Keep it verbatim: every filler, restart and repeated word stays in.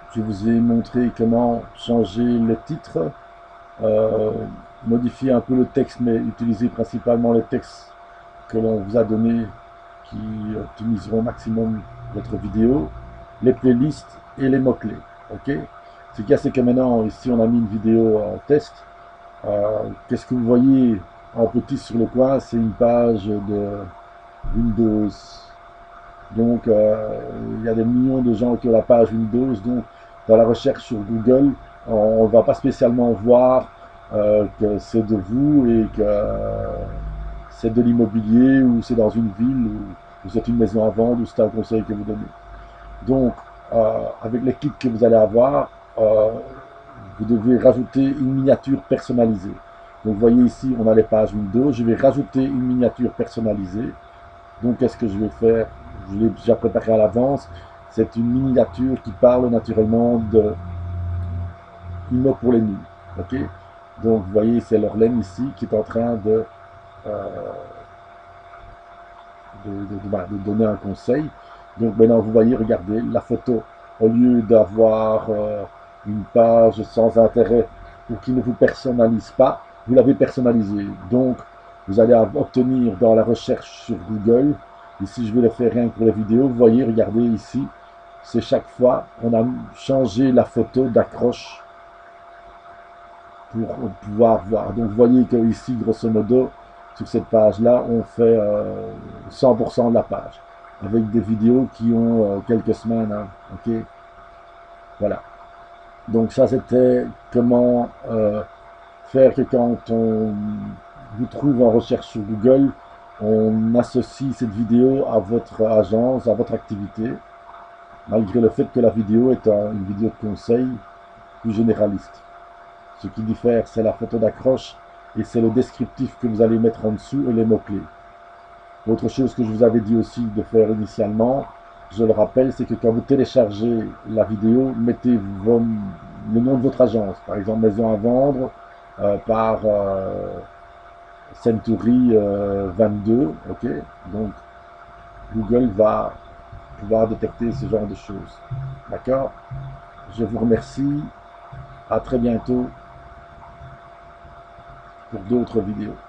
je vous ai montré comment changer le titre, euh, modifier un peu le texte, mais utiliser principalement les textes que l'on vous a donnés qui optimiseront au maximum votre vidéo, les playlists et les mots-clés. Ok. Ce qu'il y a, c'est que maintenant, ici, on a mis une vidéo en test. Euh, Qu'est-ce que vous voyez en petit sur le coin? C'est une page de Windows. Donc, euh, il y a des millions de gens qui ont la page Windows. Donc, dans la recherche sur Google, on ne va pas spécialement voir euh, que c'est de vous et que euh, c'est de l'immobilier ou c'est dans une ville ou, ou c'est une maison à vendre ou c'est un conseil que vous donnez. Donc, euh, avec les kits que vous allez avoir, euh, vous devez rajouter une miniature personnalisée. Donc, vous voyez ici, on a les pages Windows. Je vais rajouter une miniature personnalisée. Donc, qu'est-ce que je vais faire? Je l'ai déjà préparé à l'avance. C'est une miniature qui parle naturellement de Immo pour les nuls. Ok. Donc, vous voyez, c'est Lorlaine ici qui est en train de, euh, de, de, de, de donner un conseil. Donc, maintenant, vous voyez, regardez, la photo, au lieu d'avoir euh, une page sans intérêt ou qui ne vous personnalise pas, vous l'avez personnalisée. Donc, vous allez obtenir dans la recherche sur Google, ici je vais le faire rien que pour la vidéo, vous voyez, regardez ici, c'est chaque fois, on a changé la photo d'accroche pour pouvoir voir. Donc vous voyez que ici, grosso modo, sur cette page-là, on fait euh, cent pour cent de la page, avec des vidéos qui ont euh, quelques semaines. Hein, ok, voilà. Donc ça, c'était comment euh, faire que quand on vous trouve en recherche sur Google, on associe cette vidéo à votre agence, à votre activité, malgré le fait que la vidéo est un, une vidéo de conseil plus généraliste. Ce qui diffère, c'est la photo d'accroche et c'est le descriptif que vous allez mettre en dessous et les mots-clés. Autre chose que je vous avais dit aussi de faire initialement, je le rappelle, c'est que quand vous téléchargez la vidéo, mettez vos, le nom de votre agence, par exemple Maison à vendre euh, par euh, Century euh, vingt-deux, ok. Donc Google va pouvoir détecter ce genre de choses. D'accord? Je vous remercie. À très bientôt pour d'autres vidéos.